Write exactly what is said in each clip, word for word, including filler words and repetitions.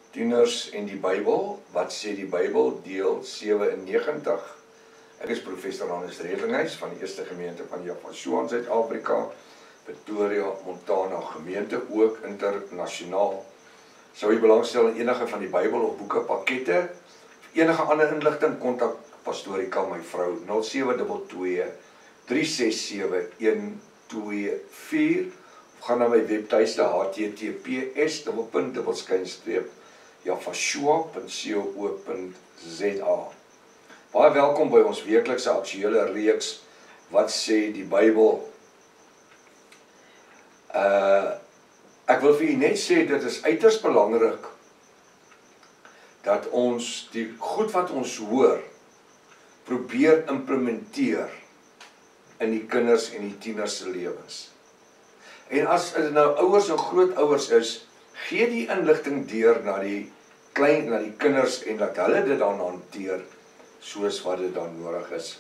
Tieners en die Bybel, wat sê die Bybel, deel sewennegentig. Ek is Professor Reeks van die Eerste Gemeente van Johannesburg in Suid-Afrika, Pretoria, Montana gemeente, ook internasionaal. Sou jy belangstel in enige van die Bybel of boeke, pakkette, of enige ander inligting, kontak Pastorika, my vrou, nul sewe twee twee, drie ses sewe, een twee vier, of gaan na my webtuiste h t t p s dubbelpunt dubbelskynstreep javashua punt co punt za. Baie welkom by ons weeklikse aktuele reeks, wat sê die Bybel. Uh, ek wil vir u net sê, dit is uiters belangrik, dat ons die goed wat ons hoor, probeer implementeer in die kinders en die tieners se lewens. En as dit nou ouers en grootouers is, gee die inligting deur na die klein, na die kinders, en dat hulle dit dan hanteer, soos wat dit dan nodig is.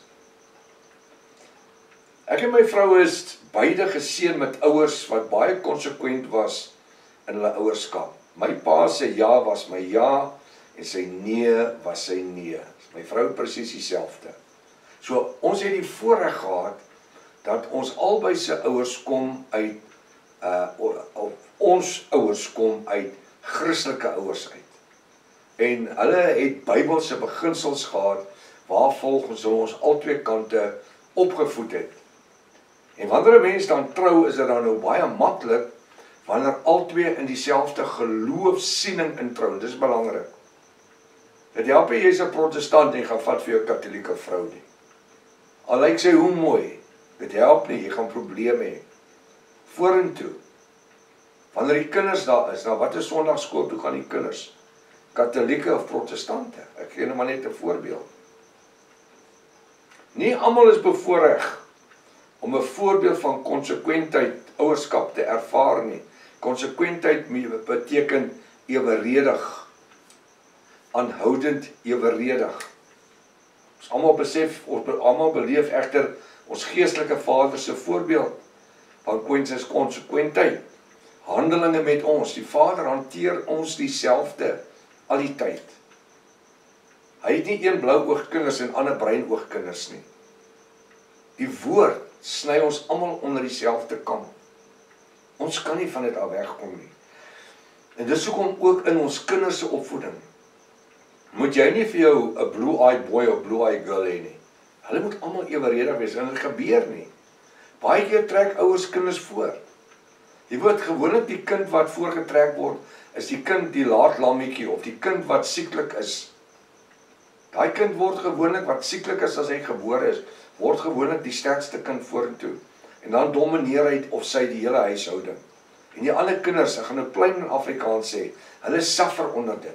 Ek en my vrou is beide geseën met ouers wat baie konsekwent was in hulle ouerskap. My pa se ja was my ja, en sy nee was sy nee. My vrou presies dieselfde. So, ons het die voorreg gehad, dat ons albei se ouers kom uit, uh, of ons ouers kom uit Christelike ouers uit. En hulle het Bybelse beginsels gehad, waar volgens ons al twee kante opgevoed het. En wanneer 'n mens dan trou, is dit dan nou baie maklik, wanneer al twee in dieselfde geloofsiening introu. Dis belangrik. Dit help jy is 'n protestant en gaan vat vir jou katholieke vrou nie. Al lyk sy hoe mooi, dit help nie, jy gaan probleme hê. Vorentoe. Wanneer die kinders daar is, nou wat is sondagskool toe gaan die kinders? Katholieke of protestante? Ek gee nou maar net 'n voorbeeld. Nie almal is bevoorreg om 'n voorbeeld van konsekwentheid, ouerskap te ervaar nie. Konsekwentheid beteken eweredig, aanhoudend eweredig. Ons almal besef, ons almal beleef egter ons geestelike Vader se voorbeeld van konsekwentheid. Handelinge met ons, die Vader hanteer ons dieselfde al die tyd. Hy het nie een blou oogkinders en ander bruin oogkinders nie. Die woord sny ons almal onder dieselfde kam. Ons kan nie van dit af wegkom nie. En dis hoekom ook in ons kinders se opvoeding, moet jy nie vir jou 'n blue-eyed boy of blue-eyed girl hê nie. Hulle moet almal eweredig wees, en dit gebeur nie. Baie keer trek ouers kinders voor. Jy weet, gewoonlik die kind wat voorgetrek word, is die kind die laat lammetjie, of die kind wat sieklik is. Daai kind word gewoonlik, wat sieklik is as hy gebore is, word gewoonlik die sterkste kind vorentoe. En dan domineer hy of sy die hele huishouding. En die ander kinders, ek gaan nou plain in Afrikaans sê, hulle suffer onder dit.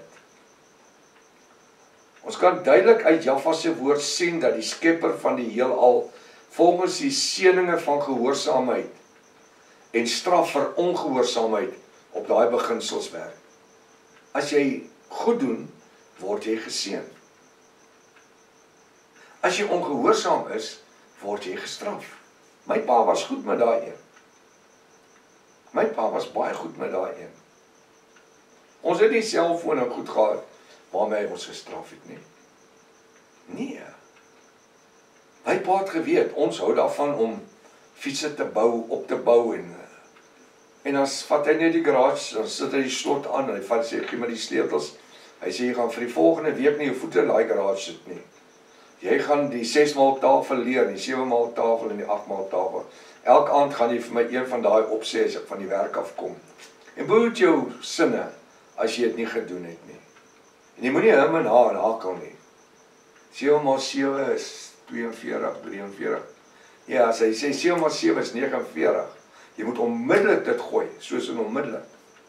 Ons kan duidelik uit Java se woord sien, dat die skepper van die heelal, volgens die seëninge van gehoorsaamheid, en straf vir ongehoorsaamheid, op daai beginsels werk. As jy goed doen, word jy geseën. As jy ongehoorsaam is, word jy gestraf. My pa was goed met daai een. My pa was baie goed met daai een. Ons het nie selfoon en goed gehad, waarmee hy ons gestraf het nie. Nee. My pa het geweet, ons hou daarvan om fietsse te bou, op te bou, en En as vat hy net die garage, dan sit hy die slot aan, en hy vat sê, gee my die sleutels. Hy sê, jy gaan vir die volgende week nie jou voete in die garage sit nie. Jy gaan die ses maal tafel leer, die sewe maal tafel en die agt maal tafel. Elke aand gaan jy vir my een van daai opsê as ek van die werk afkom. En behoed jou sinne, as jy dit nie gedoen het nie. En jy moet nie hom en haar en hakel nie. sewe maal sewe is tweeënveertig, drieënveertig. Ja, as hy sê sewe maal sewe is negenenveertig. Jy moet onmiddellik dit gooi, soos in onmiddellik.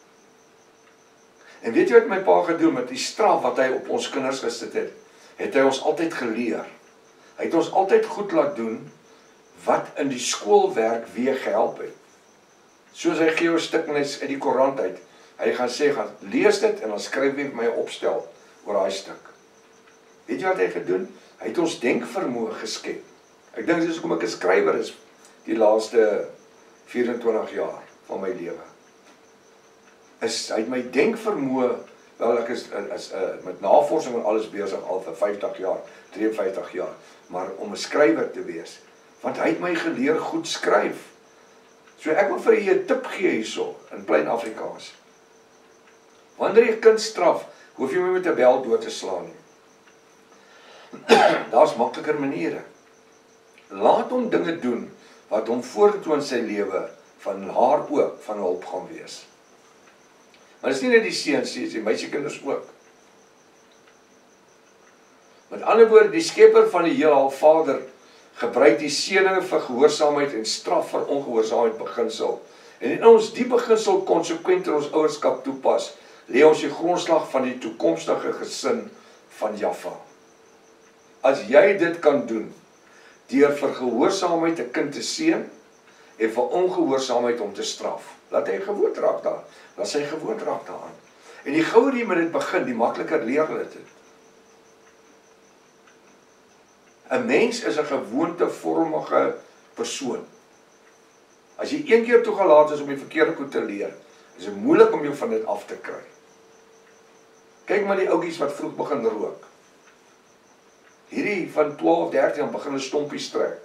En weet jy wat my pa gedoen met die straf wat hy op ons kinders gesit het? Het hy ons altyd geleer. Hy het ons altyd goed laat doen, wat in die skoolwerk weer gehelp het. Soos hy gee 'n stuk uit die koerant uit. Hy gaan sê, gaan lees dit, en dan skryf hy my opstel oor daai stuk. Weet jy wat hy gedoen? Hy het ons denkvermoë geskep. Ek dink dis hoekom ek 'n skrywer is, die laaste vyf en twintig jaar van my lewe. Is, hy het my denkvermoë Wel, ek is, is uh, met navorsing en alles besig al vir vyftig jaar, drieënvyftig jaar, maar om 'n skrywer te wees, want hy het my geleer goed skryf. So ek wil vir julle 'n tip gee hierso, in plain Afrikaans. Wanneer jy kind straf, hoef jy my met 'n bel dood te slaan nie. Daar's makliker maniere. Laat hom dinge doen, wat hom vorentoe in sy lewe, van haar ook, van hulp gaan wees. Maar dit is nie net die seuns nie, die meisiekinders ook. Met ander woorde, die skepper van die heelal, Vader, gebruik die seëninge vir gehoorsaamheid en straf vir ongehoorsaamheid beginsel. En in ons die beginsel konsekwent in ons ouerskap toepas, lê ons die grondslag van die toekomstige gesin van Jaffa. As jy dit kan doen, deur vir gehoorsaamheid 'n kind te seën en vir ongehoorsaamheid om te straf, laat hy gewoond raak daar, laat sy gewoond raak daaraan. En die gouer jy met dit begin, die makliker leer hulle dit. 'n Mens is 'n gewoontevormige persoon. As jy een keer toegelaat is om die verkeerde goed te leer, is dit moeilik om jou van dit af te kry. Kyk maar die ouetjies wat vroeg begin rook. Hierdie van twaalf, dertien begin 'n stompies trek.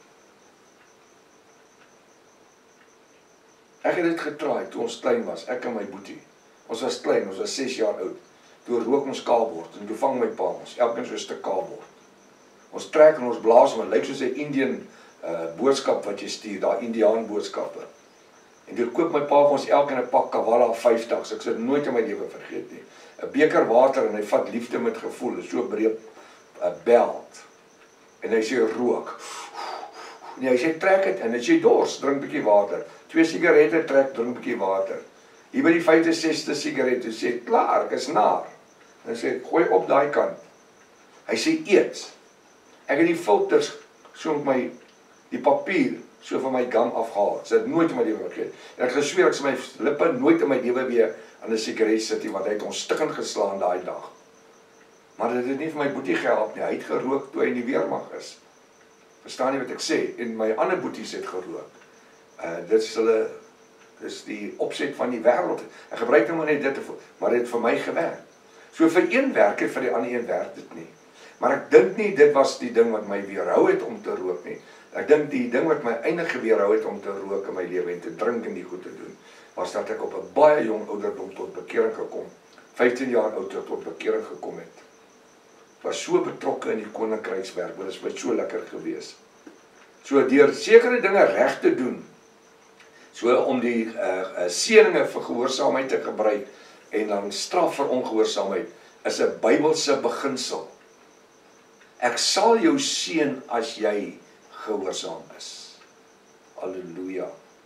Ek het dit getraai toe ons klein was, ek en my boetie. Ons was klein, ons was ses jaar oud. Toe rook ons kaalbord en toe vang my pa ons, elkeen so 'n stuk kaalbord. Ons trek en ons blaas hom, het lyk soos 'n Indian uh, boodskap wat jy stuur, daai Indiaan boodskappe. En toe koop my pa vir ons elkeen 'n pak Kavala vyftig, so ek sal dit nooit in my lewe vergeet nie. 'n Beker water en hy vat liefde met gevoel, so breed 'n belt. En hy sê rook. Nee, hy sê trek dit en as jy dors, drink 'n bietjie water. Twee sigarette trek, drink 'n bietjie water. Hier by die vyfde, sesde sigaret, hy sê klaar, ek is naar. En hy sê gooi op daai kant. Hy sê eet. Ek het die filters so met my die papier so van my gang afgehaal. Sy het nooit in my lewe vergeet. En ek gesweer ek sal my lippe nooit in my lewe weer aan 'n sigaret sit nie, want hy het ons stikkend geslaan daai dag. Maar dit het nie vir my boetie gehelp nie. Hy het gerook toe hy in die weermag is. Verstaan jy wat ek sê? En my ander boeties het gerook. Uh, dit is hulle, dit is die opset van die wêreld. Ek gebruik nou maar net dit, maar dit het vir my gewerk. So vir een werk en vir die ander een werk dit nie. Maar ek dink nie dit was die ding wat my weerhou het om te rook nie. Ek dink die ding wat my eindig weerhou het om te rook in my lewe en te drink en die goed te doen, was dat ek op 'n baie jong ouderdom tot bekering gekom. vyftien jaar oud tot bekering gekom het. Was so betrokke in die koninkrykswerk, want dit is my so lekker gewees. So deur sekere dinge reg te doen, so om die uh, uh, seëninge vir gehoorsaamheid te gebruik en dan straf vir ongehoorsaamheid, is 'n Bybelse beginsel. Ek sal jou seën as jy gehoorsaam is. Halleluja.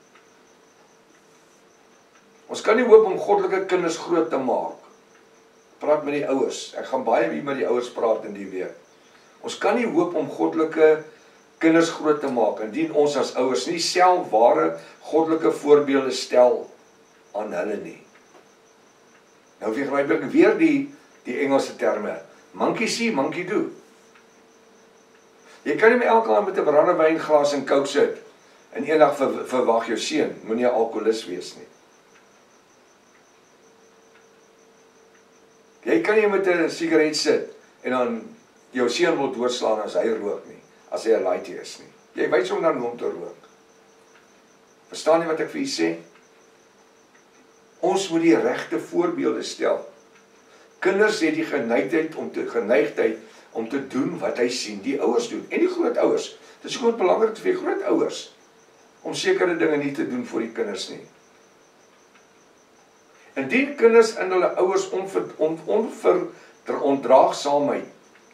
Ons kan nie hoop om goddelike kinders groot te maak. Praat met die ouers. Ek gaan baie hier met die ouers praat in die week. Ons kan nie hoop om goddelike kinders groot te maak indien ons as ouers nie self ware goddelike voorbeelde stel aan hulle nie. Nou gebruik ek weer die die Engelse terme. Monkey see, monkey do. Jy kan nie met elke aand met 'n brandewynglas en Coke sit en eendag ver, verwag jou seun moenie 'n alkoholist wees nie. Jy kan nie met 'n sigaret sit en dan jou seun wil doodslaan as hy rook nie, as hy 'n laaitie is nie. Jy wys hom dan hoe om te rook. Verstaan jy wat ek vir u sê? Ons moet die regte voorbeelde stel. Kinders het die geneigtheid om te geneigtheid om te doen wat hy sien die ouers doen en die grootouers. Dit is ook belangrik vir grootouers om sekere dinge nie te doen vir die kinders nie. Indien kinders in hulle ouers onver, on, onverdraagsaamheid,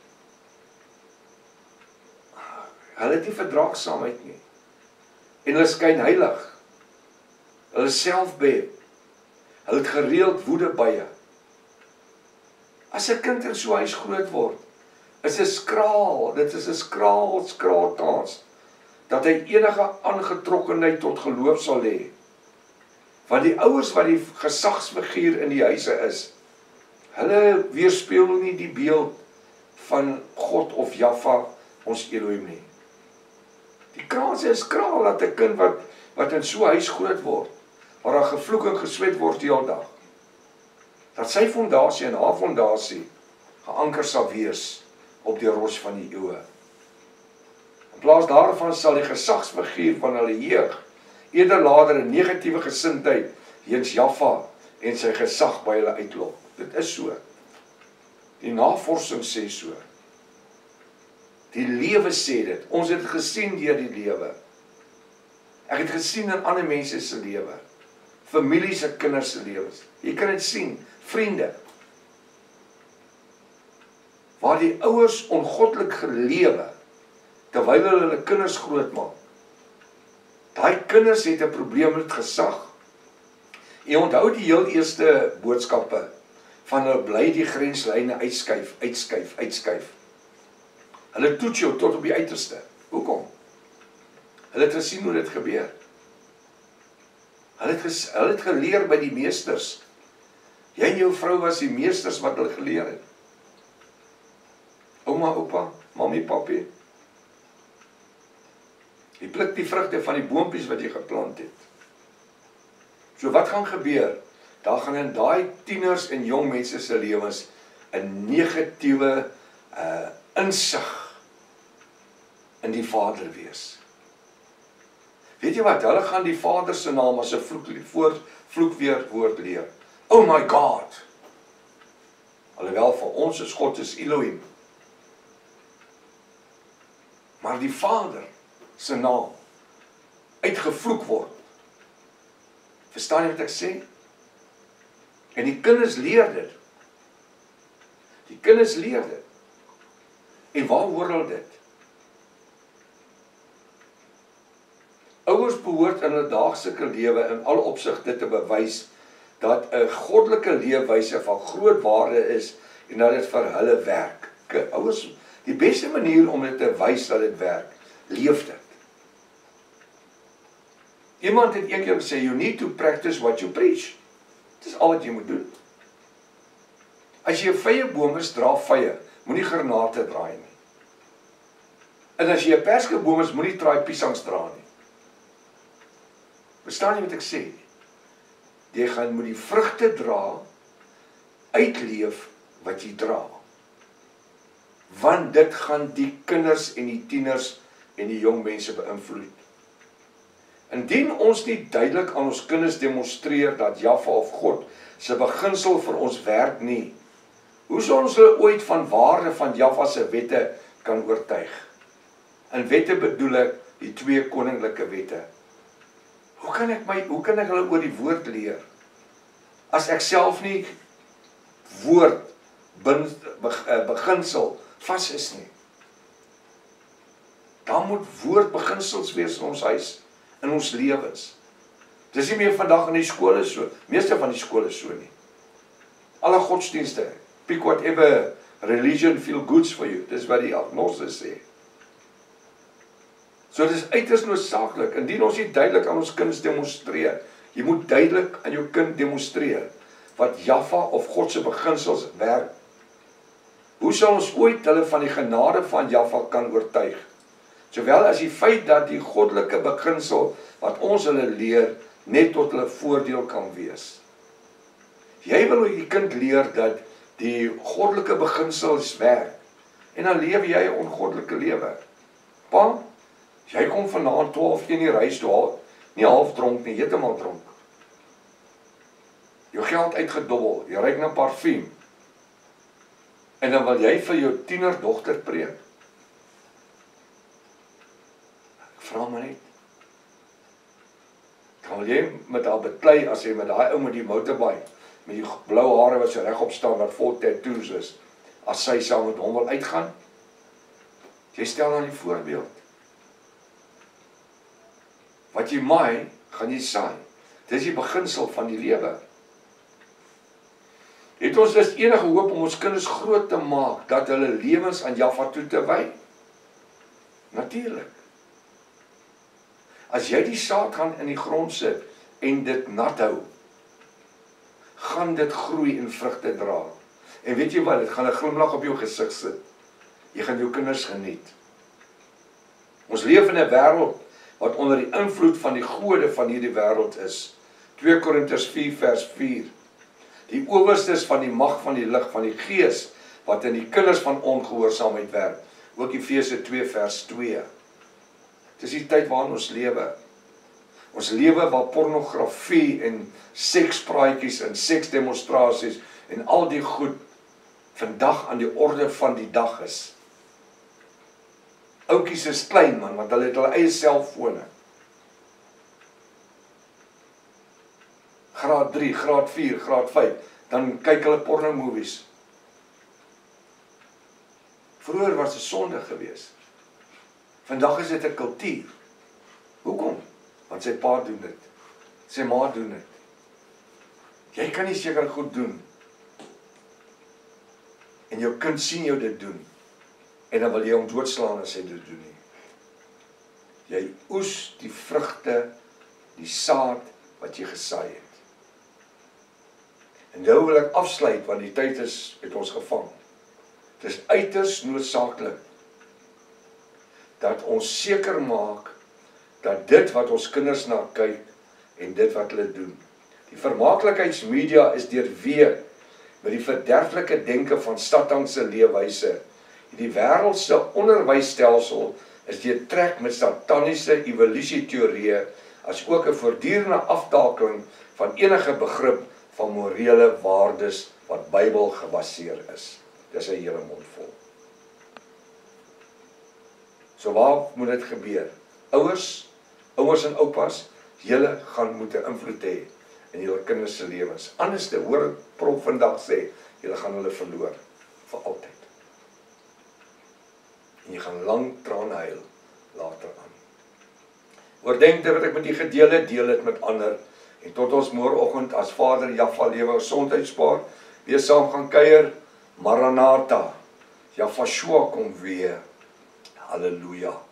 hulle het nie verdraagsaamheid nie, en hulle skyn heilig, hulle selfbeheer, hulle het gereeld woede bye. As 'n kind in so 'n huis groot word, is 'n skraal, dit is 'n skraal, skraal kans, dat hy enige aangetrokkenheid tot geloof sal hê. Want die ouers wat die gesagsfiguur in die huise is, hulle weerspieël nie die beeld van God of Jaffa, ons Elohim nie. Die kans is skraal dat 'n kind wat, wat in so 'n huis groot word, waar daar gevloek en geswet word die hele dag, dat sy fondasie en haar fondasie geanker sal wees op die rots van die eeue. In plaas daarvan sal die gesagsfiguur van hulle jeug eerder later 'n negatiewe gesindheid teens Jaffa en sy gesag by hulle uitlok. Dit is so. Die navorsing sê so. Die lewe sê dit. Ons het gesien deur die lewe. Ek het gesien in ander mense se lewe. Familie se kinders se lewens. Jy kan dit sien. Vriende. Waar die ouers ongoddelik gelewe, terwyl hulle hulle kinders grootmaak. Daai kinders het 'n probleem met gesag. Jy onthou die heel eerste boodskappe van hulle bly die grenslyne uitskuif, uitskuif, uitskuif. Hulle toets jou tot op die uiterste. Hoekom? Hulle het gesien hoe dit gebeur. Hulle het, ges, hulle het geleer by die meesters. Jy en jou vrou was die meesters wat hulle geleer het. Ouma, oupa, mami, papi. Jy pluk die vrugte van die boompies wat jy geplant het. So wat gaan gebeur? Daar gaan in daai tieners en jong mense se lewens 'n negatiewe uh, insig in die Vader wees. Weet jy wat? Hulle gaan die Vader se naam as 'n vloek, voor, vloekweerwoord leer. Oh my God! Alhoewel vir ons is God is Elohim. Maar die Vader se naam uitgevloek word. Verstaan jy wat ek sê? En die kinders leer dit. Die kinders leer dit. En waar hoor hulle dit? Ouers behoort in hulle daaglikse lewe in alle opsigte te bewys dat 'n goddelike leefwyse van groot waarde is en dat dit vir hulle werk. Ouers, die beste manier om dit te wys dat dit werk, leef dit. Iemand het een keer gesê, you need to practice what you preach. Dit is al wat jy moet doen. As jy 'n vye boom is, dra vye, moenie granate draai nie. En as jy 'n perskeboom is, moenie draai piesangs dra nie. Verstaan jy wat ek sê? Jy gaan moet die vrugte dra, uitleef wat jy dra. Want dit gaan die kinders en die tieners en die jong mense beïnvloed. Indien ons nie duidelik aan ons kinders demonstreer dat Jaffa of God se beginsel vir ons werk nie, hoe sal ons hulle ooit van waarde van Jaffa se wette kan oortuig? In wette bedoel ek die twee koninklike wette. Hoe kan ek my, hoe kan ek hulle oor die woord leer? As ek self nie woord, bin, beginsel vas is nie. Dan moet woord beginsels wees in ons huis, in ons lewens. Dis nie meer vandag in die skole so. Meeste van die skole so nie. Alle godsdienste, pick whatever religion feel goods for you. Dis wat die agnostics sê. So dit is uiters noodsaaklik, indien ons nie duidelik aan ons kinders demonstreer, jy moet duidelik aan jou kind demonstreer, wat Jaffa of God se beginsels werk. Hoe sal ons ooit hulle van die genade van Jaffa kan oortuig? Sowel as die feit dat die goddelike beginsel wat ons hulle leer, net tot hulle voordeel kan wees. Jy wil die kind leer dat die goddelike beginsels werk, en dan lewe jy 'n ongoddelike lewe. Pa, jy kom vanaand twaalf keer in die reis toe, nie half dronk nie, heeltemal dronk. Jou geld uitgedobbel, jy ruik na parfuum. En dan wil jy vir jou tienerdogter preek. Ek vra maar net. Dan wil jy met haar beklei as jy met daai ou met die motorbike, met die blou hare wat so regop staan wat vol tattoos is, as sy saam met hom wil uitgaan. Jy stel dan die voorbeeld. Wat jy maai, gaan jy saai. Dis die beginsel van die lewe. Het ons dus enige hoop om ons kinders groot te maak, dat hulle lewens aan Jaffa toe te wy? Natuurlik. As jy die saad gaan in die grond sit, en dit nat hou, gaan dit groei en vrugte dra. En weet jy wat, dit gaan 'n glimlag op jou gesig sit. Jy gaan jou kinders geniet. Ons leef in 'n wêreld, wat onder die invloed van die gode van hierdie wêreld is. twee Korintiërs vier vers vier. Die owerstes van die mag van die lig van die gees, wat in die kinders van ongehoorsaamheid werk. Ook Efese twee vers twee. Dis die tyd waarin ons lewe. Ons lewe waar pornografie en sekspraatjies en seksdemonstrasies en al die goed vandag aan die orde van die dag is. Oukies is klein man, want hulle het hulle eie selfone. Graad drie, graad vier, graad vyf, dan kyk hulle porno movies. Vroeger was dit sonde geweest. Vandag is dit 'n kultuur. Hoekom? Want sy pa doen dit. Sy ma doen dit. Jy kan nie seker goed doen. En jou kind sien jou dit doen. En dan wil jy hom doodslaan as hy dit doen nie. Jy oes die vrugte, die saad wat jy gesaai het. En nou wil ek afsluit, want die tyd is met ons gevang. Dit is uiters noodsaaklik dat ons seker maak dat dit wat ons kinders na kyk en dit wat hulle doen. Die vermaaklikheidsmedia is deurweek met die verderflike denke van Satanse leefwyse. Die wêreldse onderwysstelsel is deurtrek met sataniese evolusieteorieë, as ook 'n voortdurende aftakeling van enige begrip van morele waardes wat Bybel gebaseer is. Dis 'n hele mond vol. So waar moet dit gebeur? Ouers, ouers en oupas, julle gaan moet 'n invloed hê in julle kinders se lewens. Anders te hoor Prof vandag sê, julle gaan hulle verloor vir altyd. En jy gaan lang trane huil later aan. Oordenk dit wat ek met u gedeel het, deel dit met ander. En tot ons môreoggend as Vader Jaffa lewe gesondheid spaar, weer saam gaan kuier. Maranatha. Jaffa kom weer. Halleluja.